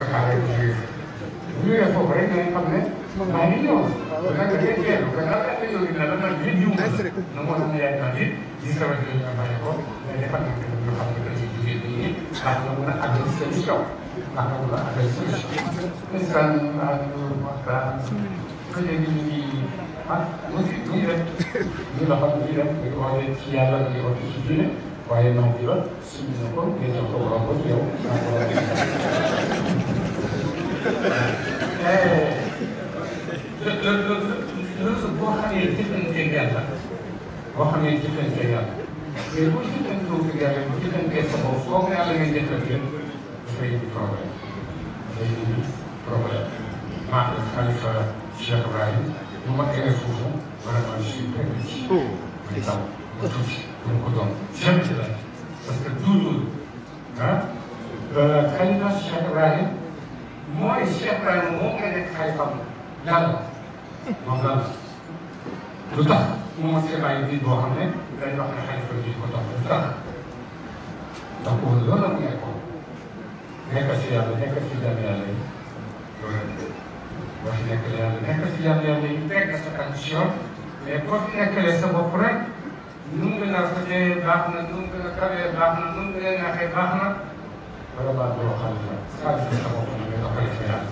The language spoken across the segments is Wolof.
ñu ngi def foofu rek dinañ xam ne maa ngi ñëw te nag da ngay teelu gannaaw da ngay ñëw dina la nag yëpp jiw na moo tax ñu yaay naa it gis nga rajo yi nga bàyyi ko mais defal nañ ko ñu xam ne dañuy jógee nii ndax nga mën a àggal seen kaw ndax nga mën a àggal seen ndeysaan waxtaan ko léegi ñu ngi mu ngi def ñu la xam ñu def ñu oote ci yàlla ñu oote ci diine waaye maa ngi la suñu na ko ngeen jox ko borom ko yow loolu boo xamee jëflanteeg yàlla boo xamee jëflanteeg yàlla mais boo jëflanteeg yàlla bu jëflanteeg sa bopp foog ne yàlla ngay jëflanteeg dafay indi problème dafay indi problème. maa ngi xalifa Cheikh Ibrahim bu ma gënee foofu vraiment je suis très riche. muy taw ba tuuti pour ko doon jamais ci la parce que toujours xalifa Cheikh Ibrahim mooy Cheikh Ibrahima moo koy nekk xalifam yàlla moom lan la lu tax mu mos a bàyyi nit boo xam ne dañuy wax ne xalifa bi ko topp lu tax donc loolu la mu nekkoon nekk ci yàlla nekk ci jàmm yàlla yi loolu la boo fi nekk yàlla nekk ci jàmm yàlla yi teg sa condition mais boo fi nekkalee sa bopp rek nu mu gën a rafetee baax na nu mu gën a kawee baax na nu mu gën a neexee baax na wala baax doo xalifa saa di sa bopp na nga dox xalifa yàlla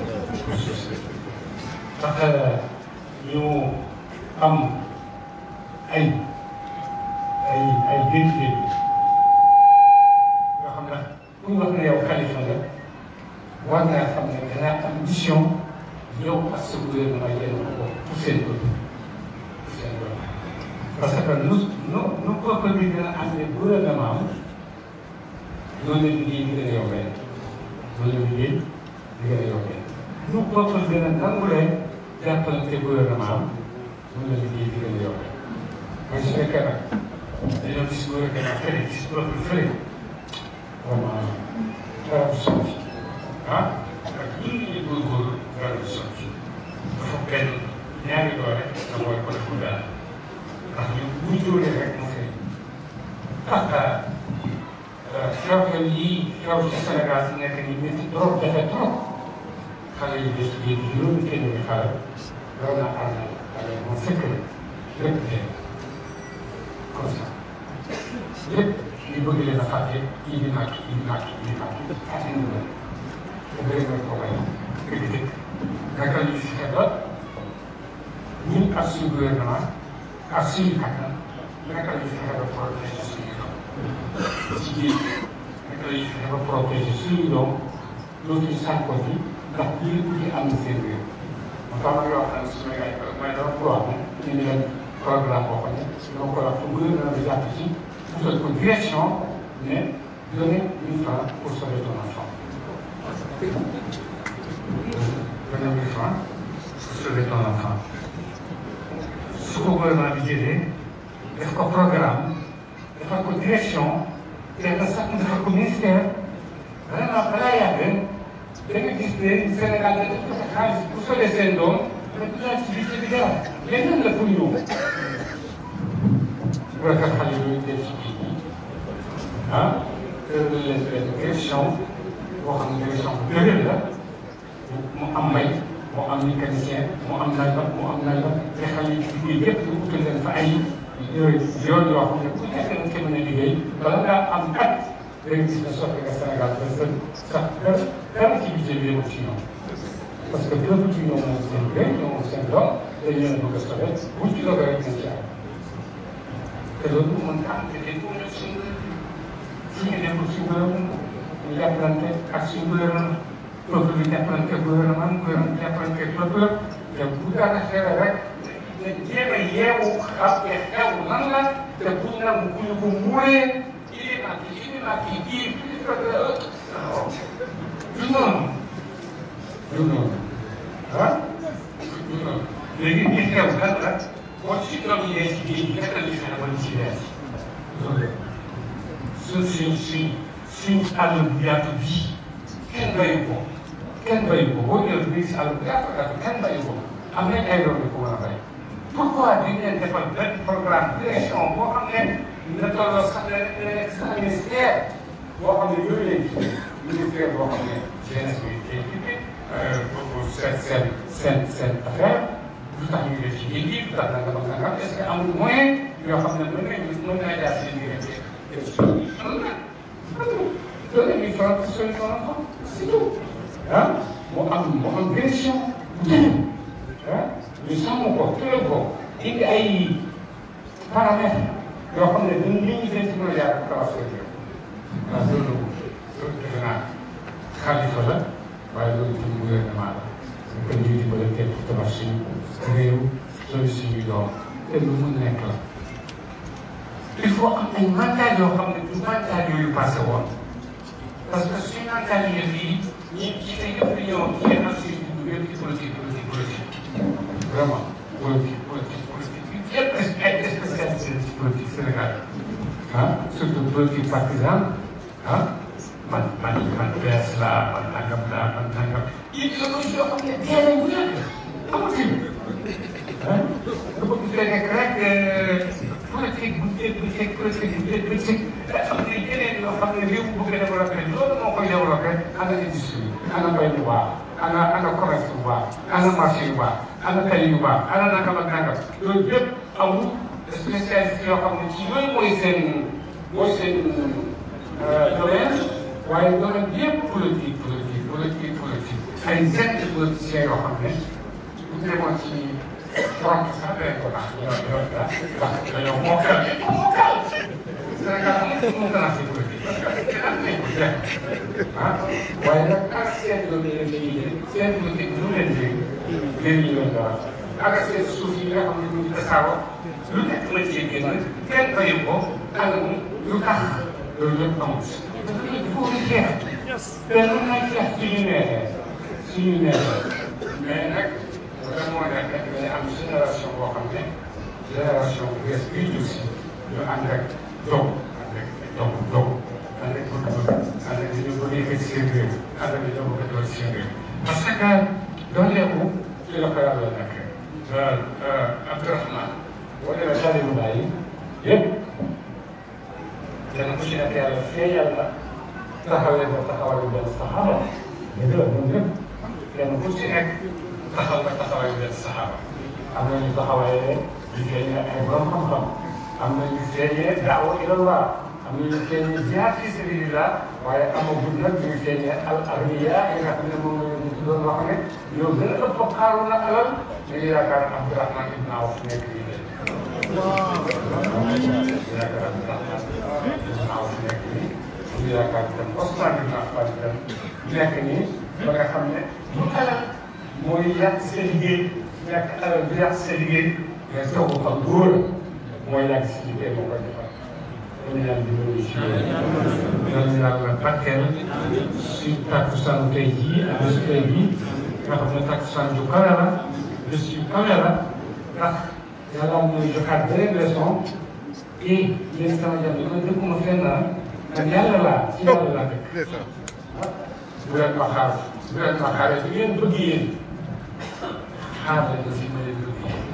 tax ñu am ay dégg-dégg yoo xam ne ku ñu wax ne yow xalifa nga war ngaa xam ne dangaa am mission yow ak sa gouvernement yéen ko pour seen bopp parce que nu peuple bi dina amee gouvernement am noonu la liggéey di gën a yombee noonu la liggéey di gën a yombee nu peuple gën a nangulee jàppalante gouvernement am noonu la liggéey di gën a yombee mais su fekkee nag dañoo gis gouvernement fële gis peuple fële vraiment dara du sotti ak ñun ñu góorgóorlu dara du sotti dafa benn ñaari doole nga mooy ko def daal ndax ñu bu ñu jógee rek mu fay xew-xew yii xew ci Sénégal si nekk nii métti trop jafe trop xale yi des ci juróomi téeméeri xale loolu la ànd xale moom fekk na lépp dee comme ça lépp ñu bëgg leen a fàtte kii di màcc kii di màcc kii di màcc fàtte ñu la te bëri na ko bay kër gi dëkk naka la ñuy fexe ba ñun ak suñu gouvernement ak suñu kattan naka la ñuy fexe ba protéger suñu doom ci biir naka la ñuy fexe ba protéger suñu doom dootuñu sànq bi ndax lii ku ci am na seen réew. ma tax ma yoo xam ne suñu ay may doon ko wax ne ñu leen programme boo xam ne donc voilà fu gouvernement bi jàpp ci utal ko direction ne donner 1000 francs pour sauver ton enfant. donner 1000 francs pour sauver ton enfant. su ko gouvernement bi jëlee def ko programme defal ko direction te nga sax defal ko ministère vraiment balaa yàgg da nga gis ne Sénégal dañu joxe xaalis pour sauver seen doom mais du naan ci budget bi dara leneen la pour ñëw. bu la kat xale yooyu def ci kii bi tëral leen benn direction boo xam ne direction bu dëgër la mu am mbay moo am mécanicien moo am nangam moo am nangam te xale yi liggéey yëpp ñu utal leen fa ay yoon yoo xam ne ku nekk dañ ko mën a liggéey bala ngaa am at léegi gis nga soppi nga Sénégal ba sax dara ci budget bi yemul ci ñoom parce que bépp ci ñoom moom seen réew ñoom moom seen doom dañu leen bëgg a sauver buñ ci doog rek nañ ci am te loolu mën nga am te dañ ko mën suñu nekkul suñu gouvernement ñu jàppalante ak suñu gouvernement peuple bi jàppalante gouvernement gouvernement jàppalante peuple te bu dara xeere rek ne jéem a yeewu xam ne xew nan la te buñ nangu bu ñu ko muuree kii du noonu du noonu du noonu léegi ñi xew lan la boo ci doom yi dee ci géej gi naka la ñuy fexe ba ñu ci dee loolu suñ àll bu yaatu bii kenn bayu ko boo ñëwee bii si àll bu yaatu kenn bayu ko am nañ ay doom yu ko mën a bay pourquoi dañ leen defal benn programme direction boo xam ne dina tolloo sax ministère boo xam ne yooyu leen ministère boo xam ne jeunesse bi équipé pour seen affaire lu tax ñu def ci géej gi lu tax nangam ak nangam est-ce que amul moyen yoo xam ne mën naa jaar seen diggante donner une solution c'est tout ah mu am direction bu tënk ah ñu sàmm ko tëral ko indi ay paramètres yoo xam ne dañu li ñu gën ci mën a jaar ak tabax waaw loolu defe naa xalifa la waaye loolu itam gouvernement la ñu ko ñuy dimbale teel pour tabax suñu réew loolu suñuy doom te lu mun nekk la il faut am ay mandat yoo xam ne du mandat yooyu passé woon parce que suñu mandat yi ñi ci ne yëpp dañoo yéen am si yëpp ci politique vraiment politique yëpp ay spécialistes ci politique Sénégal ah surtout politique partisane ah man PS laa man nangam idéologie yoo xam ne teel a ñu yàgg amatul ah nga bëgg fee nekk rek politique am na yeneen yoo xam ne réew bu bëgg a développé loolu moo koy développé ana industrie ana mbay bu baax ana commerce bu baax ana marché yu baax ana tali yu baax ana nangam ak nangam loolu yëpp amul spécialiste yoo xam ne ci yooyu mooy seen domaine waaye domaine bi yëpp politique ay jeunes politiciens yoo xam ne bu ñu demoon ci front sax danañ ko tax dañoo mokkal Sénégal amul mu gën a politique parce que am nañ ko jeex ah waaye nag ak seen politique lu leen léegi ñu leen dara ak seen suuf yi nga xam ne ñu ngi tasaaroo lu nekk la cee génn kenn bayu ko alamu lu tax loolu yëpp amul il faut ñu jeex te mën naa jeex suñu neexee mais nag vraiment nekk dañu am génération boo xam ne génération bu bees bii ñu si ñu ànd ak doog ànd ak bëgg-bëgg ànd ak ñu bëgg yëkkati seen réew ànd ak ñu bëgg a doon seen réew parce que dooleeku ci la ko yàlla nekk Abdourahmane boo demee Saliou Mbaye yëpp dana ko ci nekk yàlla fee yàlla taxawee ba taxawaayu benn saxaaba dëgg la ñun ñëpp kenn ku ci nekk taxaw nga taxawaayu benn saxaaba am na ñu taxawaaye ñu feeñee ay borom xam-xam am na ñu feeñee daawa ilallah am na ñu feeñee jihaad fi sabilillah waaye amagul nag ñu feeñee al aghniya yi nga xam ne moom la ñu doon wax ne ñoo gën a ëpp xaaru na alal ñu yaakaar Abdourahmane ibn Awf nekk nii leen yaakaar Abdourahmane ibn Awf nekk nii ñu yaakaar itam Ousmane ibn Affan itam nekk nii ba nga xam ne bu alal mooy yàq seen liggéey ñàkk alal bi yàq seen liggéey mais taw bu xam góor mooy yàq si liggéey moo koy defar dañu yàlla di loolu si dañu yàlla barkeel si takkusaan tey jii ak bés tey bii nga xam ne takkusaan ju kawe la bés yu kawe la ndax yàlla mooy joxaat beneen leçon et yéen sama jàmm dama dëkkuma fenn ak yàlla laa ci yàlla laa dëkk bu leen ma xaar bu leen ma xaaree bu ngeen bëgg yéen xaar leen si ma leen bëgg yéen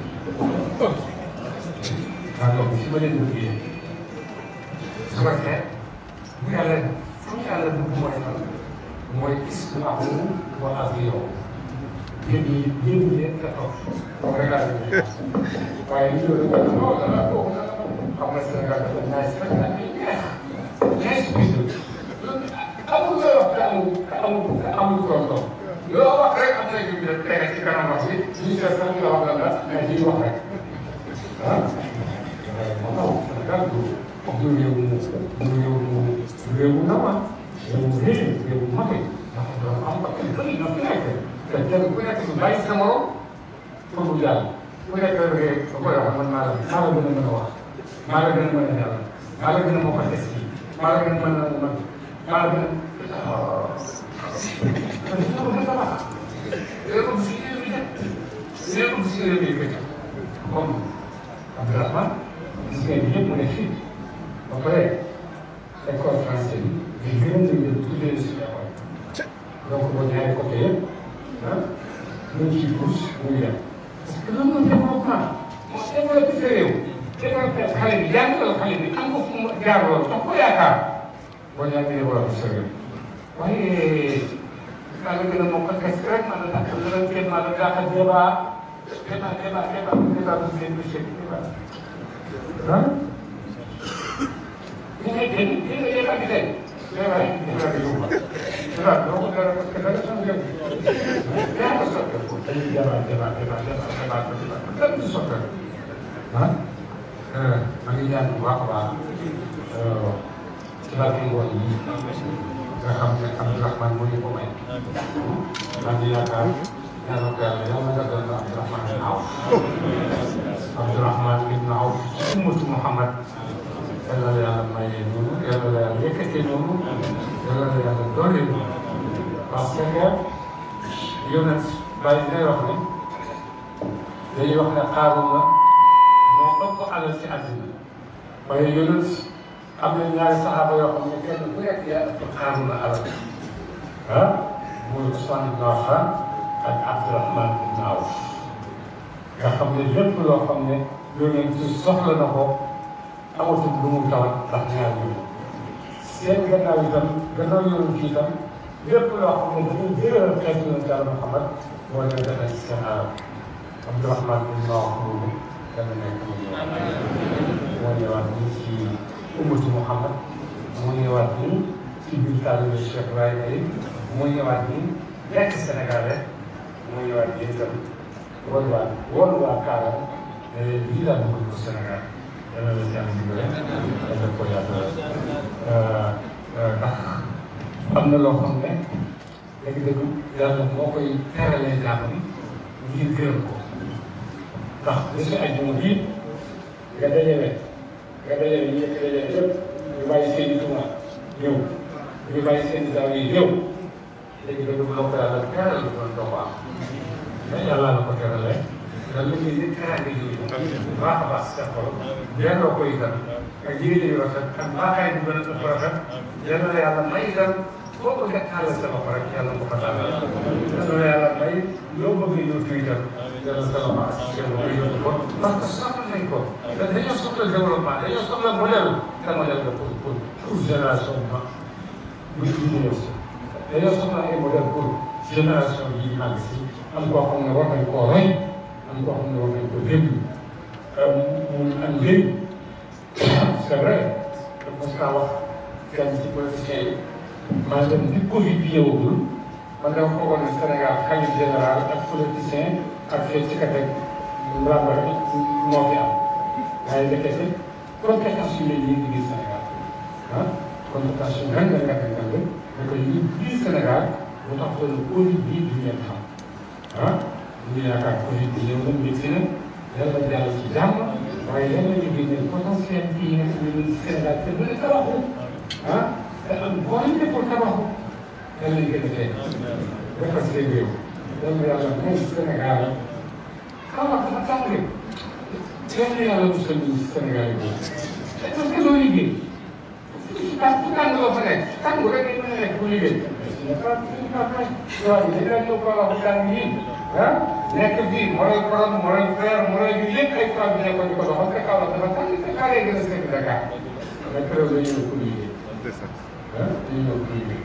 waaw si ma leen bëgg yéen su ko defee bu yàlla fu yàlla dugg mooy lan mooy isma'u wa atii'u yéen ñi leen nga toog toog rek laa leen waaye li ñu doon non dana ko xam nga Sénégal dafa naaj rek nag neex amul loo wax te amul tonton loo wax rek am na ñu def tege ci kanam wax bi ñu seet sax ñu la wax lan la mais di wax rek ah moom Sénégal du réew mu ndaw ah réew mu rëy réew mu mag ndax dafa am bakkan bëri na fi nekk te kenn ku nekk du bàyyi sa morom pour mu jàll ku nekk rek ba koy wax man maa la gën a mën a wax maa la gën a mën a yàlla maa la gën a moo ko des fii maa la gën a mën a mën maa la gën a comme Abdourahmane gis ngeen ñëpp mu ne fii ba pare école français bi di gërëm nañ leen tuddee si école donc boo ñaari côté yëpp ah ñu ngi ciy pousse muy dem parce que loolu mooy développement moo développé sa réew développé xale bi jàngal xale bi am ko fu mu jaar loolu tax ko yaakaar boo ñaari développé sa réew waaye maa ngi gën a mokk kese rek maa ngi takk leneen kenn maa ngi gàttal débat bu ngeen di seet débat ah. ñu ngi dégg dégg nga débat bi tey débat yi débat bi yomb débat bi doo ko dara parce que da nga xam yëpp yaa ko sotteeku dañuy débat lépp du sotteeku ah. maa ngi ñaan bu baax a baax ci barke ngoon yi nga xam ne Abdourahmane moo ñu ko may maa ngi yaakaar ñaanal ko yàlla nga doon Abdourahmane ibn Awf Abdourahmane ibn Awf ci ummatu Muhammad yàlla la yàlla mayee noonu yàlla la yàlla yëkkatee noonu yàlla la yàlla doole noonu parce que yonent bàyyi day wax ne dañuy wax ne Qaaruna moo ëpp alal ci àddina waaye yonent am na ñaari saxaaba yoo xam ne kenn ku nekk yaa ëpp Qaaruna alal ah muy Usmaan ibn Affaan ak Abdourahmane ibn Awf nga xam ne lépp loo xam ne yonent soxla na ko amatul lu mu tawat ndax ñaar ñooñu seen gannaaw itam gannaaw yonent ci itam lépp loo xam ne dañuy jëral xeetu yonent Yàlla Muhammad moo leen defal ci seen alal Abdourahmane ibn Awf moomu dana nekk moo ñëwaat nii ci ummatu Muhammad moo ñëwaat nii ci biir taalibe Cheikh Ibrahima yi moo ñëwaat nii nekk Sénégalais moo ñëwaat nii itam wóolu waa Kaaràn lii daal di ko Sénégal yàlla la si am dimbale yàlla ko yàlla ndax am na loo xam ne dëgg-dëgg yàlla moo koy teralee jaamam ngir gërëm ko ndax bésu àjjuma bii nga dajale ñi nga dajale yëpp ñu bàyyi seen i tuuma ñëw ñu bàyyi seen i daaw yi ñëw léegi dëgg bu la ko yàlla teral lu doon doo ko am mais yàlla la ko teralee daal lu ñuy nit teraanga ji bu baax a baax sa xol delloo ko itam ak jigéen yu rafet ak baaxaay bu gën a ëpp rafet yàlla la yàlla may itam boo ko nga tàllal sa loxo rek yàlla ko fa tàllal yàlla la yàlla may loo bëgg a yóotu itam yàlla sa loxo ak seen loxo yóotu ko parce que soxla nañ ko te dañoo soxla développement dañoo soxla modèle te modèle la pour génération bu ñëw si dañoo soxla ay modèle pour génération yi àgg si am koo xam ne war nañ koo roy am koo xam ne war nañ ko dégg mu am njëriñ c'est vrai mos naa wax kenn ci politiciens yi maa dem di Covid bi ñëwagul man dama foogoon ne Sénégal xalifa général ak politicien ak fee ci kat ak Mbamba moo fi am waaye ndekete compétence yu mel nii di biir Sénégal ah compétence yu mel ne nga ko ñu biir Sénégal bu tax doon Covid bii du ngeen xam ah ñu yaakaar Covid bi ñëw na métti na yàlla jàll ci jàmm waaye yàlla ñu génne potentiel yi nga xam ne ñu Sénégal te bu ne tabaxu ah te am volonté pour tabaxu yàlla ñu gën a tey defar seen réew yàlla yàlla may Sénégal xaw ma dafa tàng yàlla yàlla musal ñu Sénégal yi boobu parce que loo liggéey fu tàng loo fa nekk tàng rek mën a nekk bu liggéey waaw dañu la ñëw koo wax tàng yi ah nekk fii moral borom moral frère moral yu yëpp ay fois bi nekkoon di ko doxal te kaw la dafa tàng te kaaree gën a sekk Dakar mais keroog la ñëw pour liggéey ah dañu ñëw pour liggéey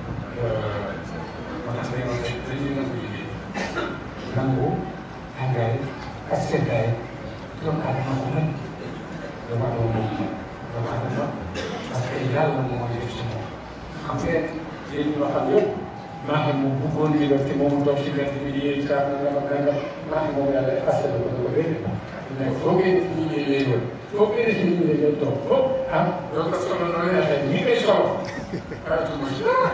moo tax dañuy nangu liggéey nangu tàngaay ak seddaay doomu aadama ko mën doomu aadama moom doomu aadama parce que yàlla moom mooy def ci moom xam ngeen yéen ñi ma xam yëpp maa xam moom bu góor ñi def ci moom toog ci mbedd bi di yéey saa na nga gànga maa xam moom yàlla effacé la ko ko dégg mais foo génne ci nit ñi lay wër foo génne ci nit ñi lay toog foofu ah loolu ko solo noonu la xëy ñi ngay solo xaritu ma ci ah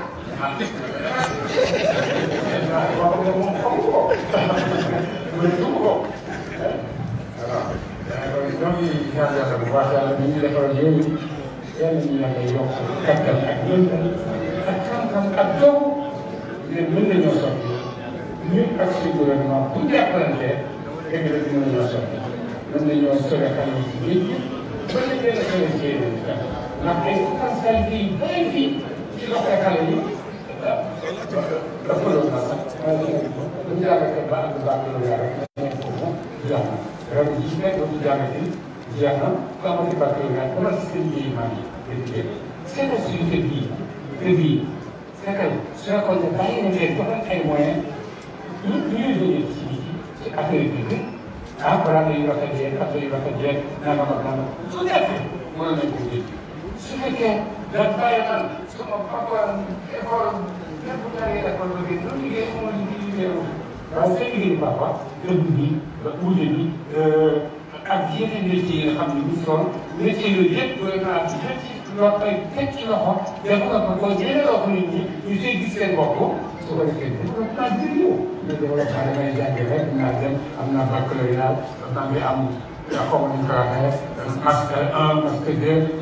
wax nga moom xamu ko mooy dugg ko voilà ñoo ngi ñaan yàlla bu baax yàlla ñu ngi defaral yooyu yàlla ñu yàlla yokk kattan ak yëngal ak xam-xam ak doom mais mën nañoo soppi ñun ak suñu gouvernement bu ñu jàppalantee dëgg la mën nañoo soppi mën nañoo sori xale yi ci géej gi mën nañ leen a sori ci yeneen i kan ndax ay potentialité yu bëri fii ci loxo xale yi dafa doon na sax bu ñu jàngatee ba àgg ba àgg rek nekk foofu jeex na ren jii nekk bu ñu jàngatee jeex na ku amati baccalauréat commencé seen liggéey maa ngi leen di c'est possibilité bii c'est bii c'est que su fekkoon ne bàyyi na leen jox leen ay moyens ñu liggéey ci affaire bi ah balaa yu rafet yeeg affaire yu rafet yeeg nangam ak nangam su nekkee mën nañ ko dégg su fekkee dañ bàyyi man sama papa école lépp jaaree école ba génn loolu liggéey moom la ñu liggéeyoo waaye seen liggéey papa dëgg bi uute bi ak yeneen métiers yi nga xam ne bii son métiers yooyu yëpp doy naa ci loo koy teg ci loxo def nga ko kon ñeneen loo ko nit ñi ñu see gis seen bopp su ko defee développement bi yow le développement damay jàng rek naa dem am naa baccalauréat maa ngi am xaw ma nu ñu ko waxee master 1 master 2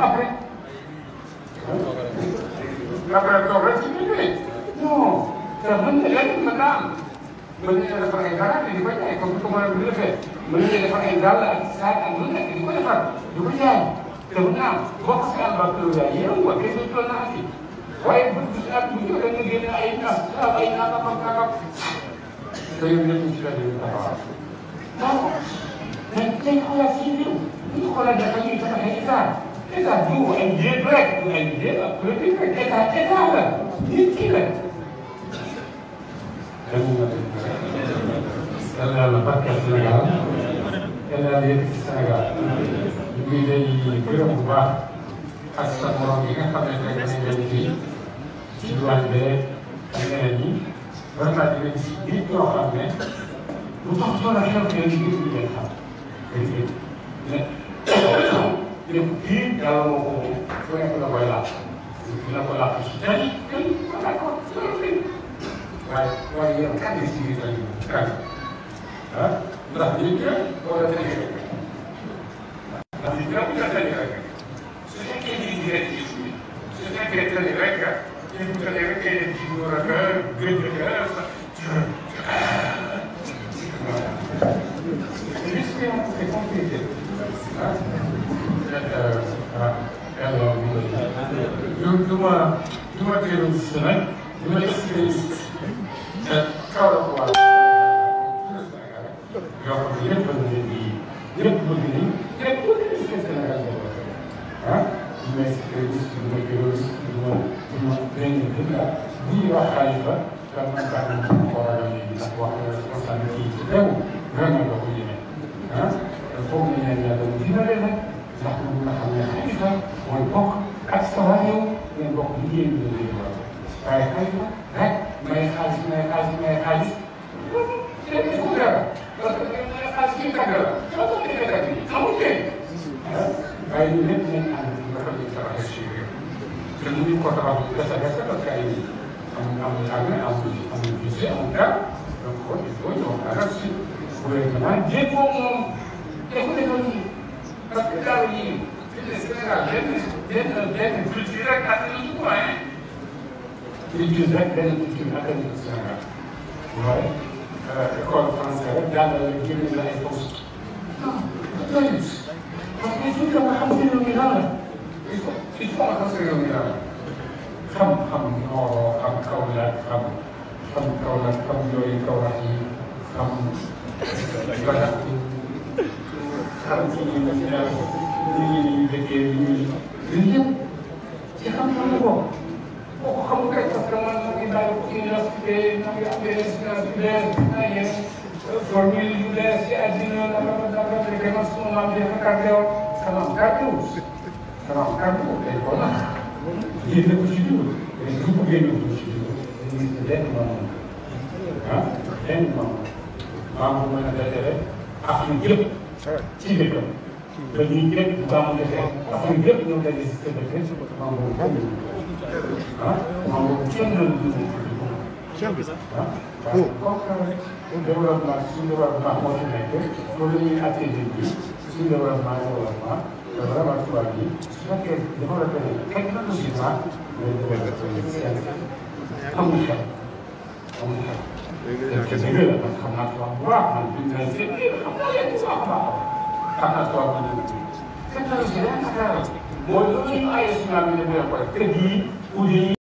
après toog rek ci biir non te mën na leen mën naa am mën nañu defar ay dara di ko jaay comme comme bu defee mën nañu defar ay dàll ak saak ak lu nekk di ko defar di ko jaay te mën naa am bokk si am baccalauréat yow wa kese toll naa ci waaye bu at bu ñëw da nga génne ay nas ay nangam ak nangam te yow lépp ci la déglu taxawaat donc dañ koy xoolaat si réew ñu xoolaat dafa ñuy tabaxee état du ay jéem rek du ay jéem ak politique rek état la nit ki la. yal na yàlla barkeel Sénégal yal na yàlla yëkkati Sénégal ñu ngi lay gërëm bu baax ak sa morom yi nga xam ne rek dañuy dem fii ci diwaan bee ak ñeneen ñi vraiment dinañ si nit ñoo xam ne lu tax soxla xew xew yi ñu leen xam lépp kii yàlla moo ko moom fu nekk la koy laaj dina ko laaj si tey tey d'accord waaye yow kan la si biir rajo kan ah ndax nit ña wala tëjee rek ndax nit ña bu ñu la tëjee rek su fekkee nit ñi rek ci suñu su fekkee tëjee rek ah nit bu tëjee rek kay dem ci góor ak gëj ak l'histoire c'est compliqué ah yàlla du ma teeloon si nag du ma extrémiste kaw la ko waa yoo xam ne lépp la leen di lépp bëgg nañ lépp bëgg nañ seen Sénégal ah du ma extrémiste du ma terroriste du ma benn dëkk bu ñuy wax Khalifa kan man kaa am sama xoolal léegi ndax wax na responsabilité yi ci teew vraiment doo ko yéene ah foog ñu ñaan yàlla mu dimbale nag ndax mu nga xam ne Khalifa mooy bokk ak sa waa yow ngeen bokk liggéey bi nga liggéey waaye Khalifa rek may xaalis léegi fu mu dara parce que may xaalis kii tàgg la soo ko defee tàgg yi amul tey waaye ñun lépp nañ ànd dafa ñu tabaxee si réew te mënuñ ko tabax gerte gerte parce que ay amul engrais amul budget amul dara donc kon il faut ñu waxtaan si gouvernement jéego moom defu ne noonu parce que daaw yi fi ne Sénégal benn culture rek ak lu ñu moyen culture rek benn culture ak lu Sénégal waaye école français rek jàngal la génne la ay poste non doyul parce que il faut que nga xam si réew mi lan la il faut nga xam si réew mi lan la xam Nioro xam Kaolack xam yooyu Kaolack yi xam Badak xam ci ñu dëkkee ñuy yëpp ci xam-xam la bokk boo ko xamul rek parce que man ma ngi bàyyi ko université ma ngi am des résidences yu bees na yéen formule yu bees ci àddina dama fekk man suma maam bi dafa gardé woon sama am gardé wu day ko nax génne ko ci dugub mais du ko génne ko ci dugub dañuy gis lenn maam maam bu mën a dajale Afrique yëpp ci dëkkam te ñun ñëpp bu baax mu defee Afrique yëpp ñoo daje si sa dëkk maam boobu kenn maam boobu kenn la dugg comme développement suñu développement moo ci nekk loolu la ñuy atténuer bi suñu développement te vraiment tubaab yi su fekkee développé nañ technologiquement mais développé amul xel amul xel. te dëgg la parce que xam naa tubaab bu baax man bi ñu naan seen xam naa leen bu baax a baax xam naa tubaab bu nekk technologie ren mooy loolu ñu ay suñu am yi ne bu leen ko def kër gii